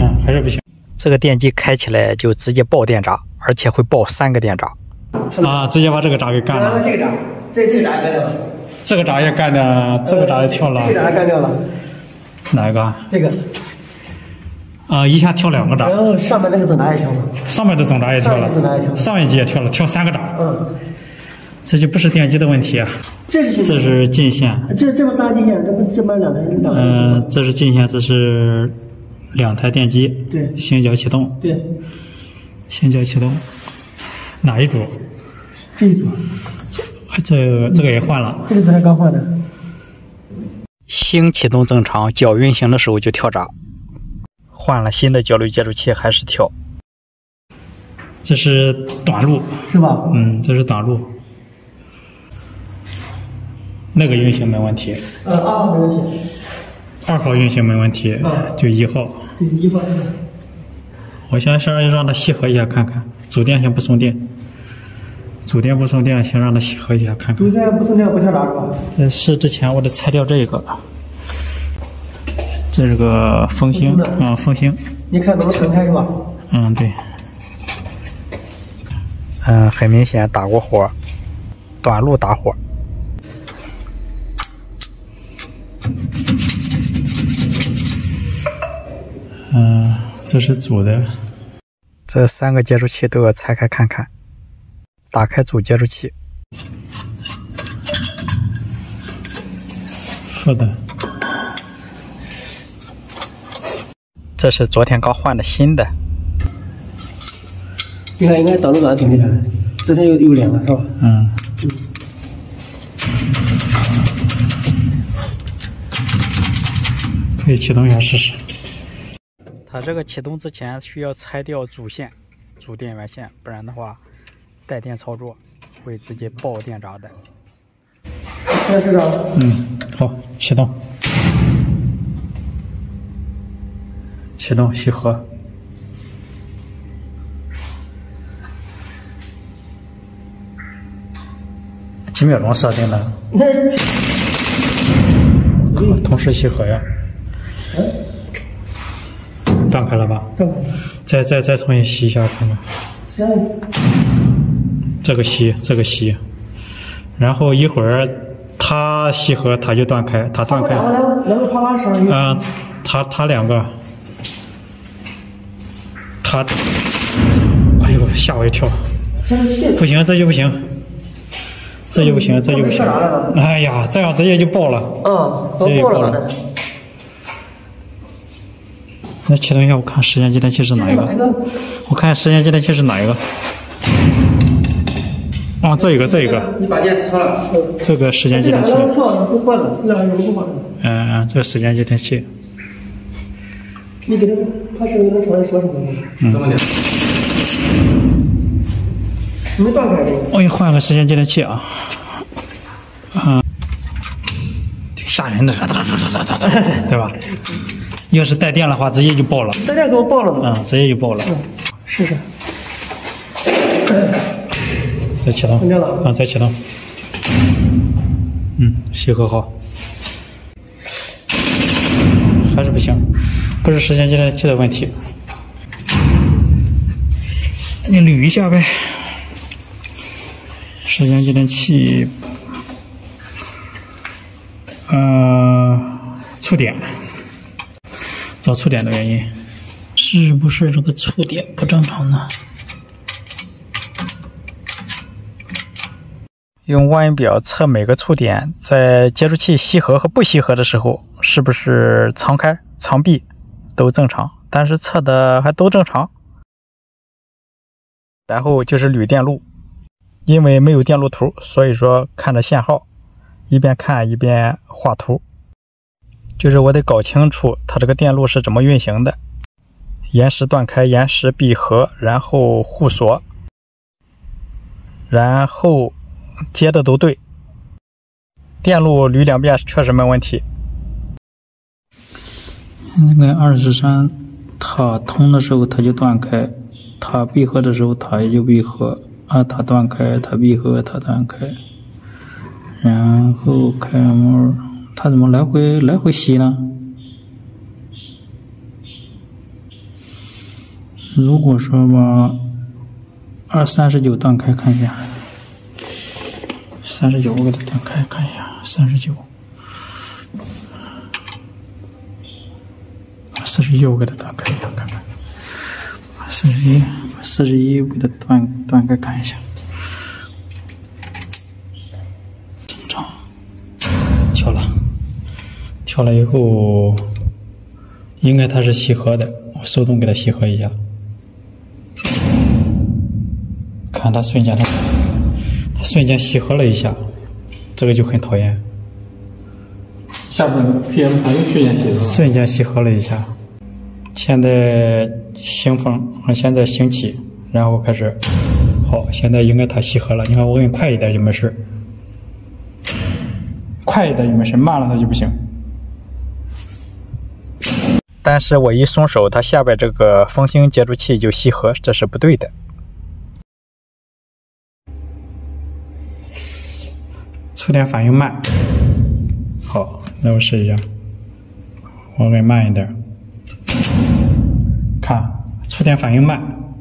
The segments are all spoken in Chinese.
还是不行。这个电机开起来就直接爆电闸，而且会爆3个电闸。啊，直接把这个闸给干了。 这个闸，这个闸干掉了。 这个闸也干掉，这个闸也跳了。 这个闸干掉了。 哪一个？ 这个。 一下跳2个闸。 然后上面那个总闸也跳了。 上面的总闸也跳了。上一级也跳了，跳3个闸。这就不是电机的问题啊。这是进线。 这不3个进线，这不2台。 这是进线，这是2台电机。 对。 星角启动。 对。 星角启动。哪一组？ 这一组。 这个也换了。 这个才刚换的。 星启动正常，脚运行的时候就跳闸。换了新的交流接触器还是跳。这是短路。 是吧？ 这是短路。那个运行没问题。 2号没问题。 2号运行没问题，就1号。 对，1号。 我先让它吸合一下看看，主电先不送电。主电不送电，先让它吸合一下看看。 主电不送电不跳闸是吧？ 是之前我得拆掉这个。这是个风星风星。 你看能分开是吧？ 对。很明显打过火，短路打火。这是主的。这3个接触器都要拆开看看。打开主接触器。是的。这是昨天刚换的新的。 你看，应该导入转的挺厉害，昨天有2个是吧？ 可以启动一下试试。它这个启动之前需要拆掉主线、主电源线，不然的话，带电操作会直接爆电闸的。 开始了。 好，启动。启动吸合。几秒钟设定的？同时吸合呀。断开了吧？ 断开了。 再重新吸一下看看。这个吸，然后一会儿它吸合，它就断开，它断开。 两个啪啪声。 它2个。哎呦，吓我一跳！不行，这就不行。哎呀，这样直接就爆了。直接就爆了。那启动一下，我看时间继电器是哪一个？我看时间继电器是哪一个？这一个。 你把电插了。 这个时间继电器。 不换了，不换了。 这个时间继电器。 你给他是能常人说什么吗？没断开这个。 我给你换个时间继电器啊。挺吓人的，对吧？要是带电的话，直接就爆了。 带电给我爆了吗？ 直接就爆了。 试试。 再启动。 关了。 再启动。吸合好。还是不行，不是时间继电器的问题。你捋一下呗。时间继电器，触点，找触点的原因，是不是这个触点不正常呢？用望远表测每个触点在接触器吸合和不吸合的时候，是不是常开、常闭都正常，但是测的还都正常。然后就是捋电路，因为没有电路图，所以说看着线号，一边看一边画图。就是我得搞清楚它这个电路是怎么运行的，延时断开、延时闭合，然后互锁，然后接的都对，电路捋2遍确实没问题。那个23，它通的时候它就断开，它闭合的时候它也就闭合它断开，它闭合，它断开，然后开模，它怎么来回吸呢？ 如果说把239断开看一下，39我给它断开看一下，39。41我给它断开一下看看，41我给它断开看一下，正常。调了以后，应该它是吸合的，我手动给它吸合一下，看它瞬间吸合了一下，这个就很讨厌。 下边 PM 它又瞬间吸合了， 了一下。现在兴风，现在兴起，然后开始，好，现在应该它吸合了。你看我摁快一点就没事，快一点就没事，慢了它就不行。但是我一松手，它下边这个风星接触器就吸合，这是不对的。触电反应慢，好，那我试一下，我摁慢一点，看触电反应慢。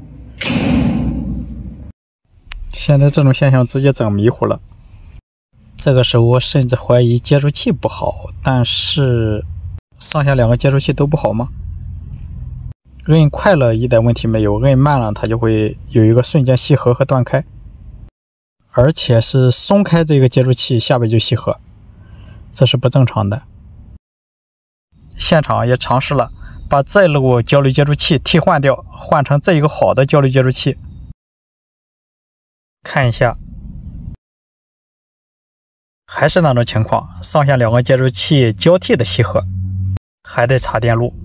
现在这种现象直接整迷糊了。这个时候我甚至怀疑接触器不好，但是上下两个接触器都不好吗？摁快了一点问题没有，摁慢了它就会有一个瞬间吸合和断开，而且是松开这个接触器下边就吸合，这是不正常的。现场也尝试了把这路交流接触器替换掉，换成这一个好的交流接触器，看一下，还是那种情况，上下两个接触器交替的吸合，还得插电路。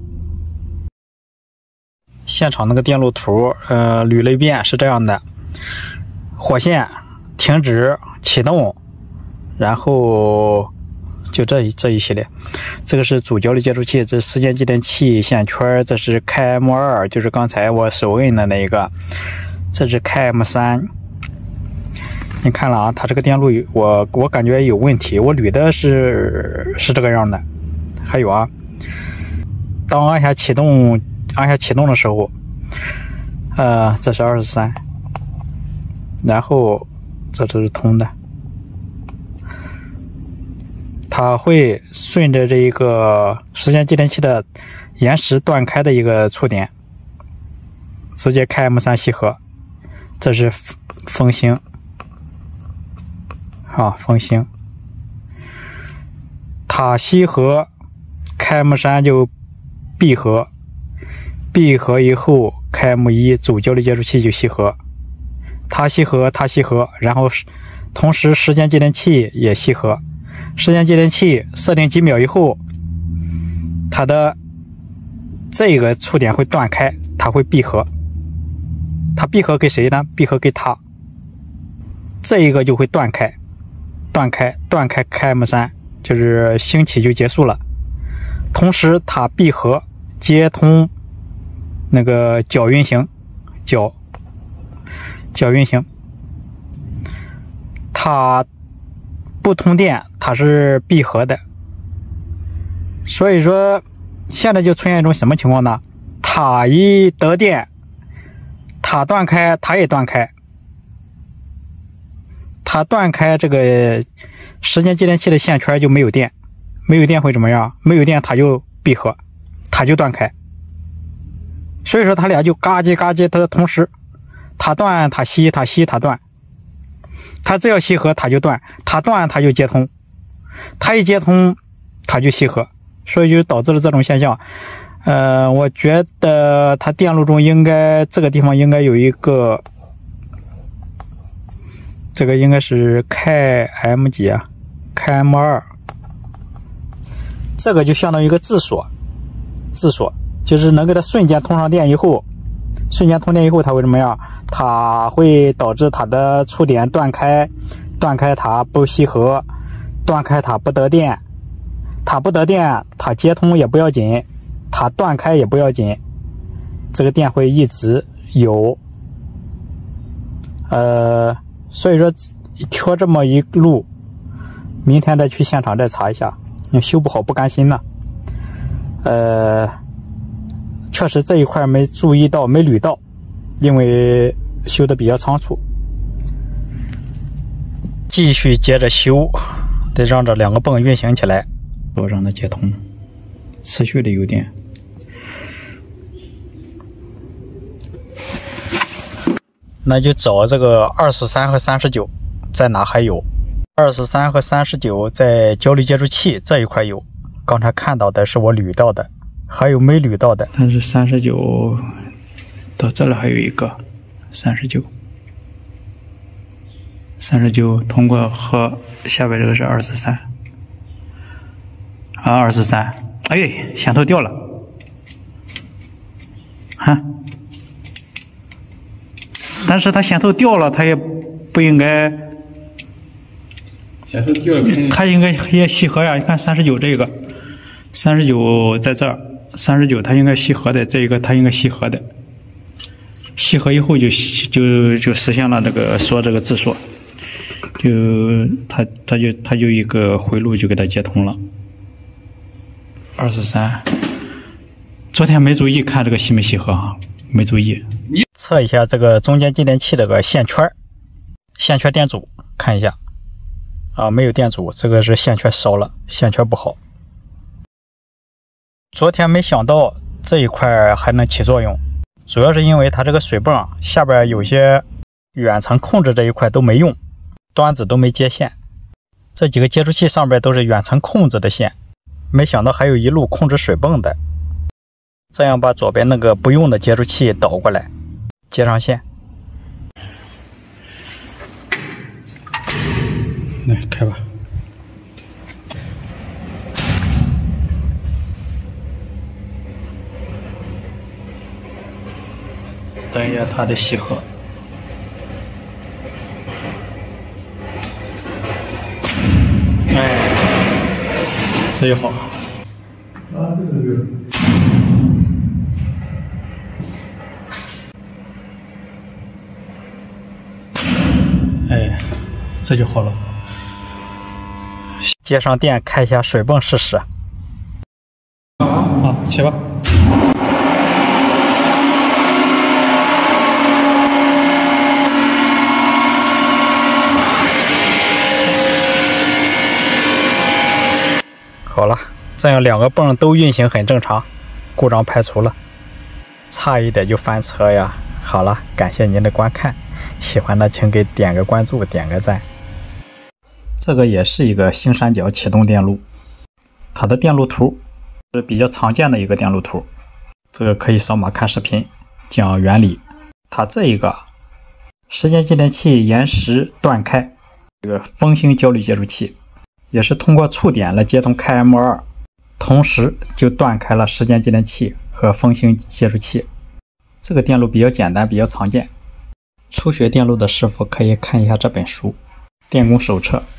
现场那个电路图捋了一遍，是这样的：火线、停止、启动，然后就这一系列。这个是主交流接触器，这是时间继电器线圈，这是 KM2， 就是刚才我手摁的那一个，这是 KM3。你看了啊，它这个电路我感觉有问题，我捋的是这个样的。还有啊，当按下启动的时候，这是23，然后这是通的，它会顺着这一个时间继电器的延时断开的一个触点，直接 KM3 吸合，这是风星啊，风星，它吸合 KM3 就闭合，闭合以后 KM1 主交流接触器就吸合，它吸合，然后同时时间继电器也吸合，时间继电器设定几秒以后，它的这个触点会断开，它会闭合，它闭合给谁呢？闭合给它，这一个就会断开 KM3， 就是兴起就结束了。同时它闭合接通那个角运行，角运行，它不通电，它是闭合的。所以说现在就出现一种什么情况呢？它一得电，它断开，它也断开，它断开这个时间继电器的线圈就没有电，没有电会怎么样？没有电它就闭合，它就断开。所以说它俩就嘎叽嘎叽的同时，它断它吸，它吸它断，它只要吸合它就断，它断它就接通，它一接通它就吸合，所以就导致了这种现象。我觉得它电路中应该这个地方应该有一个，这个应该是 KM 几啊 ？KM2， 这个就相当于一个自锁，就是能给它瞬间通上电以后，它会怎么样？它会导致它的触点断开它不吸合，断开它不得电，它接通也不要紧，它断开也不要紧，这个电会一直有。所以说缺这么一路，明天再去现场再查一下，你修不好不甘心呢。确实这一块没注意到，没捋到。 因为修的比较仓促。继续接着修，得让这2个泵运行起来，我让它接通，持续的有电。那就找这个23和39，在哪还有？23和39在交流接触器这一块有，刚才看到的是我捋到的，还有没捋到的。但是39到这里还有一个39通过和下边这个是23啊，23，哎，线头掉了，哈。但是它线头掉了，它也不应该。 线头掉了， 它应该也吸合呀。你看39这个，39在这儿，39它应该吸合的，这一个它应该吸合的。吸合以后就实现了这个说这个自锁，就它就一个回路就给它接通了。23，昨天没注意看这个吸没吸合哈，没注意。测一下这个中间继电器这个线圈电阻，看一下啊，没有电阻，这个是线圈烧了，线圈不好。昨天没想到这一块还能起作用，主要是因为它这个水泵下边有些远程控制这一块都没用，端子都没接线，这几个接触器上边都是远程控制的线，没想到还有一路控制水泵的。这样把左边那个不用的接触器导过来，接上线。来开吧。等一下它的吸合。哎，这就好。 啊，这个。 哎，这就好了。接上电，开一下水泵试试。好，起吧。好了，这样2个泵都运行很正常，故障排除了。差一点就翻车呀！好了，感谢您的观看。喜欢的请给点个关注，点个赞。这个也是一个星三角启动电路，它的电路图是比较常见的一个电路图，这个可以扫码看视频讲原理。它这一个时间继电器延时断开，这个风星交流接触器也是通过触点来接通开 M2， 同时就断开了时间继电器和风星接触器。这个电路比较简单，比较常见。初学电路的师傅可以看一下这本书《电工手册》。